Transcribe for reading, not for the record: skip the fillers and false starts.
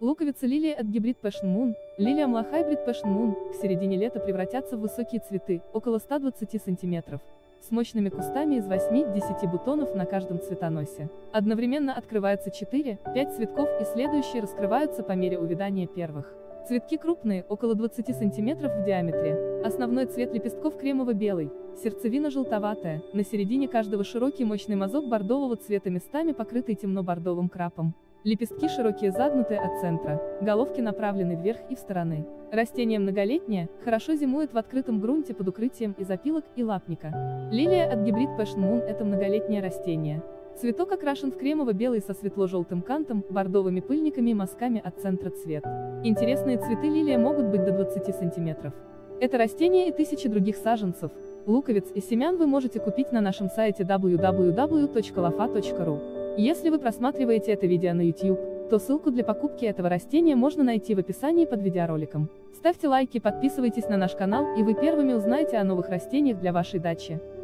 Луковица лилии от Hybrid Passion Moon, лилия мла Hybrid Passion Moon, к середине лета превратятся в высокие цветы, около 120 см, с мощными кустами из 8-10 бутонов на каждом цветоносе. Одновременно открывается 4-5 цветков и следующие раскрываются по мере увядания первых. Цветки крупные, около 20 см в диаметре. Основной цвет лепестков кремово-белый, сердцевина желтоватая, на середине каждого широкий мощный мазок бордового цвета, местами покрытый темно-бордовым крапом. Лепестки широкие, загнутые от центра, головки направлены вверх и в стороны. Растение многолетнее, хорошо зимует в открытом грунте под укрытием из опилок и лапника. Лилия от Hybrid Passion Moon – это многолетнее растение. Цветок окрашен в кремово-белый со светло-желтым кантом, бордовыми пыльниками и мазками от центра цвет. Интересные цветы лилия могут быть до 20 см. Это растение и тысячи других саженцев, луковиц и семян вы можете купить на нашем сайте www.lofa.ru. Если вы просматриваете это видео на YouTube, то ссылку для покупки этого растения можно найти в описании под видеороликом. Ставьте лайки, подписывайтесь на наш канал, и вы первыми узнаете о новых растениях для вашей дачи.